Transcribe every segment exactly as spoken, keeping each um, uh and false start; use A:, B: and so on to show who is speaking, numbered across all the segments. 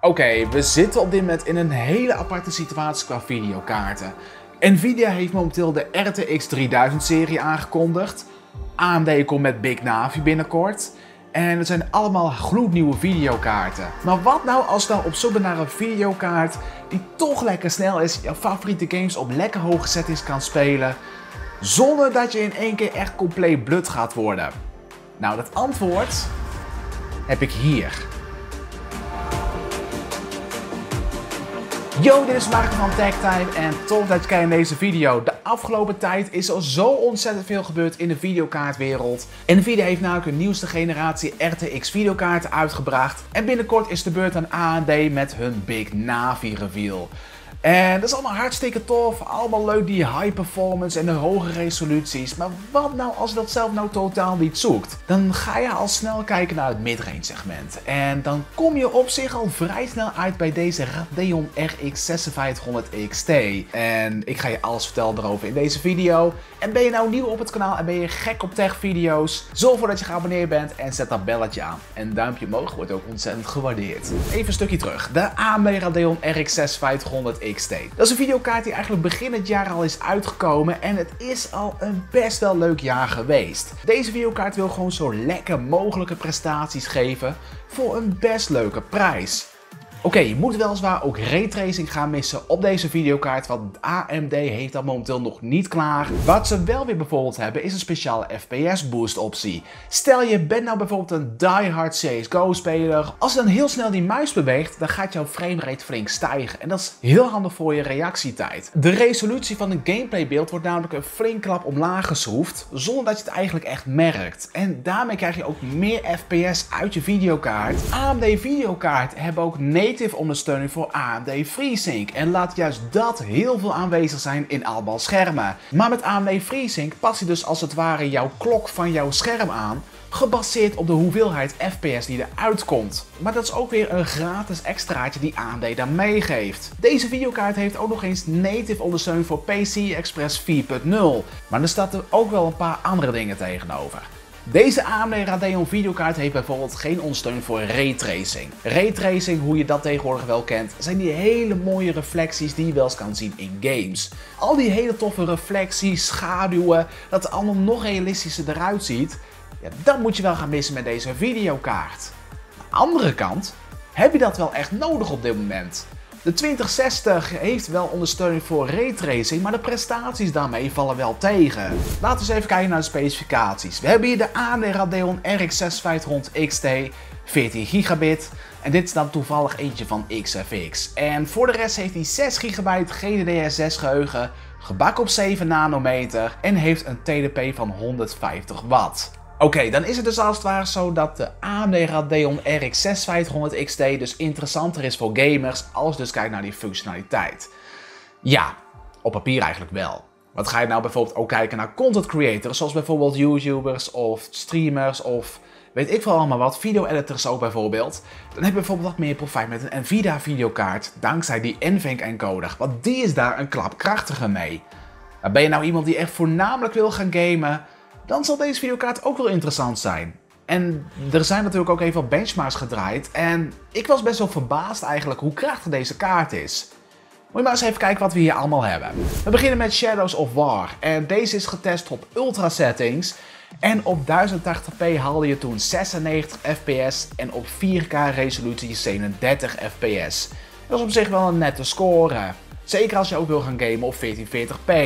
A: Oké, okay, we zitten op dit moment in een hele aparte situatie qua videokaarten. Nvidia heeft momenteel de R T X drieduizend serie aangekondigd. A M D komt met Big Navi binnenkort. En het zijn allemaal gloednieuwe videokaarten. Maar wat nou als je nou op zoek bent naar een videokaart die toch lekker snel is, jouw favoriete games op lekker hoge settings kan spelen, zonder dat je in één keer echt compleet blut gaat worden? Nou, dat antwoord heb ik hier. Yo, dit is Mark van TechTime en tof dat je kijkt naar deze video. De afgelopen tijd is er zo ontzettend veel gebeurd in de videokaartwereld. Nvidia heeft namelijk een nieuwste generatie R T X videokaarten uitgebracht. En binnenkort is de beurt aan A M D met hun Big Navi reveal. En dat is allemaal hartstikke tof, allemaal leuk die high performance en de hoge resoluties. Maar wat nou als je dat zelf nou totaal niet zoekt? Dan ga je al snel kijken naar het midrange segment. En dan kom je op zich al vrij snel uit bij deze Radeon R X vijfenzestighonderd X T. En ik ga je alles vertellen erover in deze video. En ben je nou nieuw op het kanaal en ben je gek op tech video's? Zorg ervoor dat je geabonneerd bent en zet dat belletje aan. En een duimpje omhoog wordt ook ontzettend gewaardeerd. Even een stukje terug. De A M D Radeon R X vijfenzestighonderd X T. Dat is een videokaart die eigenlijk begin het jaar al is uitgekomen en het is al een best wel leuk jaar geweest. Deze videokaart wil gewoon zo lekker mogelijke prestaties geven voor een best leuke prijs. Oké, okay, je moet weliswaar ook raytracing gaan missen op deze videokaart, want A M D heeft dat momenteel nog niet klaar. Wat ze wel weer bijvoorbeeld hebben is een speciale F P S boost optie. Stel je bent nou bijvoorbeeld een diehard C S G O speler. Als je dan heel snel die muis beweegt, dan gaat jouw framerate flink stijgen. En dat is heel handig voor je reactietijd. De resolutie van een gameplaybeeld wordt namelijk een flink klap omlaag geschroefd, zonder dat je het eigenlijk echt merkt. En daarmee krijg je ook meer F P S uit je videokaart. A M D videokaarten hebben ook native ondersteuning voor A M D FreeSync en laat juist dat heel veel aanwezig zijn in allemaal schermen. Maar met A M D FreeSync past hij dus als het ware jouw klok van jouw scherm aan, gebaseerd op de hoeveelheid F P S die eruit komt. Maar dat is ook weer een gratis extraatje die A M D dan meegeeft. Deze videokaart heeft ook nog eens native ondersteuning voor P C I Express vier punt nul. Maar er staat er ook wel een paar andere dingen tegenover. Deze A M D Radeon videokaart heeft bijvoorbeeld geen ondersteuning voor raytracing. Raytracing, hoe je dat tegenwoordig wel kent, zijn die hele mooie reflecties die je wel eens kan zien in games. Al die hele toffe reflecties, schaduwen, dat het allemaal nog realistischer eruit ziet, ja, dat moet je wel gaan missen met deze videokaart. Aan de andere kant heb je dat wel echt nodig op dit moment. De twintig zestig heeft wel ondersteuning voor raytracing, maar de prestaties daarmee vallen wel tegen. Laten we eens even kijken naar de specificaties. We hebben hier de A M D Radeon R X vijfenzestighonderd X T, veertien gigabit. En dit is dan toevallig eentje van X F X. En voor de rest heeft hij zes gigabyte G D D R zes geheugen, gebakken op zeven nanometer en heeft een T D P van honderdvijftig watt. Oké, okay, dan is het dus als het ware zo dat de A M D Radeon R X vijfenzestighonderd X T dus interessanter is voor gamers als je dus kijkt naar die functionaliteit. Ja, op papier eigenlijk wel. Wat ga je nou bijvoorbeeld ook kijken naar content creators, zoals bijvoorbeeld YouTubers of streamers of weet ik veel allemaal wat, video-editors ook bijvoorbeeld. Dan heb je bijvoorbeeld wat meer profijt met een Nvidia videokaart, dankzij die N V E N C encoder, want die is daar een klap krachtiger mee. Maar ben je nou iemand die echt voornamelijk wil gaan gamen, dan zal deze videokaart ook wel interessant zijn. En er zijn natuurlijk ook even wat benchmarks gedraaid en ik was best wel verbaasd eigenlijk hoe krachtig deze kaart is. Moet je maar eens even kijken wat we hier allemaal hebben. We beginnen met Shadows of War en deze is getest op ultra settings. En op duizend tachtig p haalde je toen zesennegentig F P S en op vier K resolutie zevenendertig F P S. Dat is op zich wel een nette score. Zeker als je ook wil gaan gamen op veertien veertig p.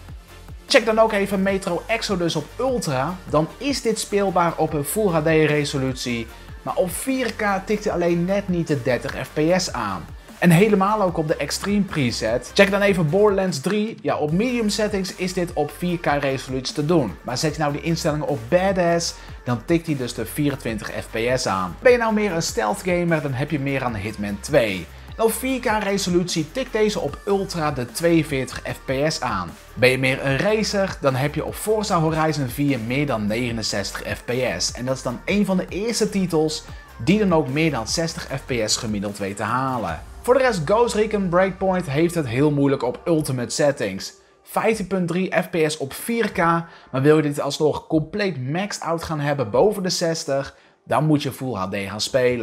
A: Check dan ook even Metro Exodus op Ultra, dan is dit speelbaar op een Full H D resolutie, maar op vier K tikt hij alleen net niet de dertig F P S aan. En helemaal ook op de Extreme preset. Check dan even Borderlands drie, ja op medium settings is dit op vier K resolutie te doen. Maar zet je nou die instellingen op Badass, dan tikt hij dus de vierentwintig F P S aan. Ben je nou meer een stealth gamer, dan heb je meer aan Hitman twee. En op vier K resolutie tikt deze op Ultra de tweeënveertig F P S aan. Ben je meer een racer, dan heb je op Forza Horizon vier meer dan negenenzestig F P S. En dat is dan een van de eerste titels die dan ook meer dan zestig F P S gemiddeld weet te halen. Voor de rest, Ghost Recon Breakpoint heeft het heel moeilijk op ultimate settings. vijftien komma drie F P S op vier K, maar wil je dit alsnog compleet maxed out gaan hebben boven de zestig, dan moet je Full H D gaan spelen.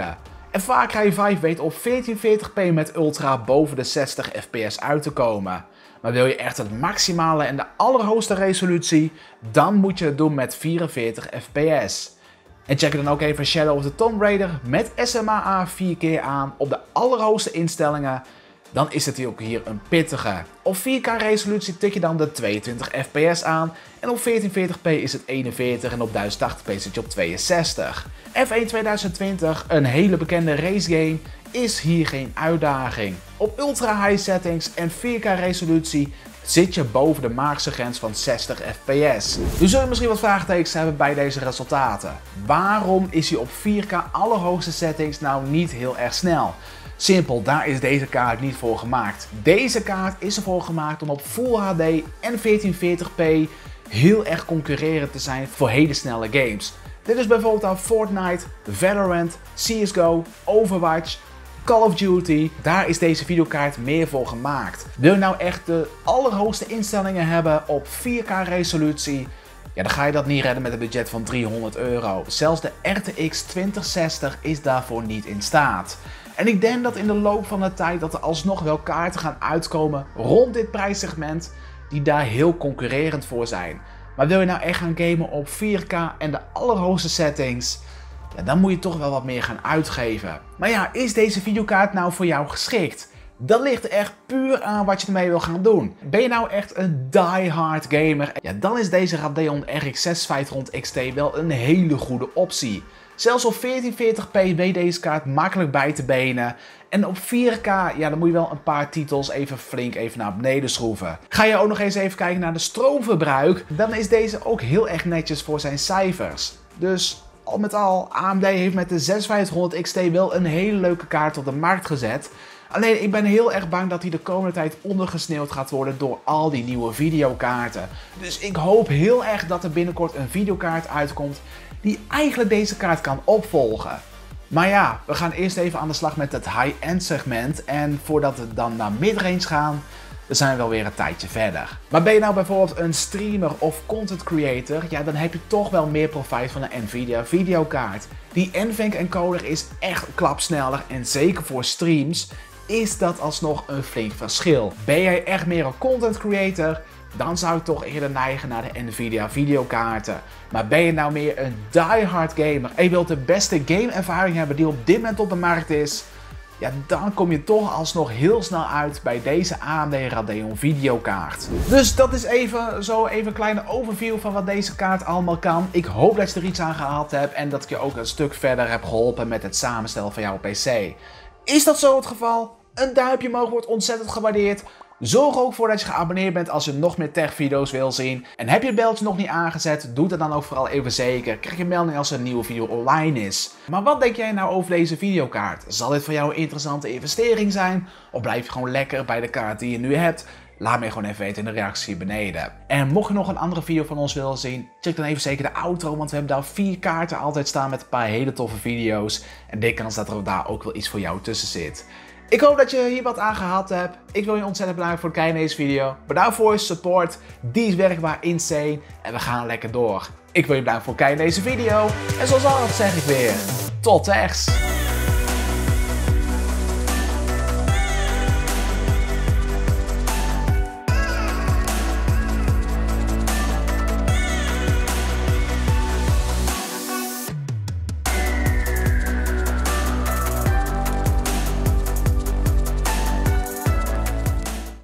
A: En Far Cry vijf weet op veertien veertig p met Ultra boven de zestig f p s uit te komen. Maar wil je echt het maximale en de allerhoogste resolutie, dan moet je het doen met vierenveertig f p s. En check dan ook even Shadow of the Tomb Raider met S M A A vier keer aan op de allerhoogste instellingen. Dan is het hier ook hier een pittige. Op vier K resolutie tik je dan de tweeëntwintig f p s aan en op veertien veertig p is het eenenveertig en op duizend tachtig p zit je op tweeënzestig. F één tweeduizend twintig, een hele bekende racegame, is hier geen uitdaging. Op ultra high settings en vier K resolutie zit je boven de magische grens van zestig f p s. Nu zul je misschien wat vraagtekens hebben bij deze resultaten. Waarom is hij op vier K allerhoogste settings nou niet heel erg snel? Simpel, daar is deze kaart niet voor gemaakt. Deze kaart is ervoor gemaakt om op Full H D en veertien veertig p heel erg concurrerend te zijn voor hele snelle games. Dit is bijvoorbeeld aan Fortnite, Valorant, C S G O, Overwatch, Call of Duty. Daar is deze videokaart meer voor gemaakt. Wil je nou echt de allerhoogste instellingen hebben op vier K resolutie? Ja, dan ga je dat niet redden met een budget van driehonderd euro. Zelfs de R T X twintig zestig is daarvoor niet in staat. En ik denk dat in de loop van de tijd dat er alsnog wel kaarten gaan uitkomen rond dit prijssegment die daar heel concurrerend voor zijn. Maar wil je nou echt gaan gamen op vier K en de allerhoogste settings, ja, dan moet je toch wel wat meer gaan uitgeven. Maar ja, is deze videokaart nou voor jou geschikt? Dat ligt er echt puur aan wat je ermee wil gaan doen. Ben je nou echt een die-hard gamer? Ja, dan is deze Radeon R X zesenvijftighonderd X T wel een hele goede optie. Zelfs op veertien veertig p weet deze kaart makkelijk bij te benen. En op vier K, ja, dan moet je wel een paar titels even flink even naar beneden schroeven. Ga je ook nog eens even kijken naar de stroomverbruik, dan is deze ook heel erg netjes voor zijn cijfers. Dus al met al, A M D heeft met de zesenvijftighonderd X T wel een hele leuke kaart op de markt gezet. Alleen ik ben heel erg bang dat hij de komende tijd ondergesneeuwd gaat worden door al die nieuwe videokaarten. Dus ik hoop heel erg dat er binnenkort een videokaart uitkomt die eigenlijk deze kaart kan opvolgen. Maar ja, we gaan eerst even aan de slag met het high-end segment. En voordat we dan naar midrange gaan, dan zijn we wel weer een tijdje verder. Maar ben je nou bijvoorbeeld een streamer of content creator, ja, dan heb je toch wel meer profijt van een Nvidia videokaart. Die N V E N C encoder is echt een klap sneller en zeker voor streams is dat alsnog een flink verschil. Ben jij echt meer een content creator, dan zou ik toch eerder neigen naar de Nvidia videokaarten. Maar ben je nou meer een die-hard gamer en je wilt de beste game-ervaring hebben die op dit moment op de markt is, ja, dan kom je toch alsnog heel snel uit bij deze A M D Radeon videokaart. Dus dat is even zo even een kleine overview van wat deze kaart allemaal kan. Ik hoop dat je er iets aan gehad hebt en dat ik je ook een stuk verder heb geholpen met het samenstellen van jouw P C. Is dat zo het geval? Een duimpje omhoog wordt ontzettend gewaardeerd. Zorg ook voor dat je geabonneerd bent als je nog meer tech video's wil zien. En heb je het belletje nog niet aangezet, doe dat dan ook vooral even zeker. Krijg je een melding als er een nieuwe video online is. Maar wat denk jij nou over deze videokaart? Zal dit voor jou een interessante investering zijn? Of blijf je gewoon lekker bij de kaart die je nu hebt? Laat me gewoon even weten in de reactie beneden. En mocht je nog een andere video van ons willen zien, check dan even zeker de outro, want we hebben daar vier kaarten altijd staan met een paar hele toffe video's. En denk kans dat er daar ook wel iets voor jou tussen zit. Ik hoop dat je hier wat aan gehad hebt. Ik wil je ontzettend bedanken voor het kijken naar deze video. Bedankt voor je support. Die is werkbaar insane. En we gaan lekker door. Ik wil je bedanken voor het kijken naar deze video. En zoals altijd zeg ik weer, tot rechts.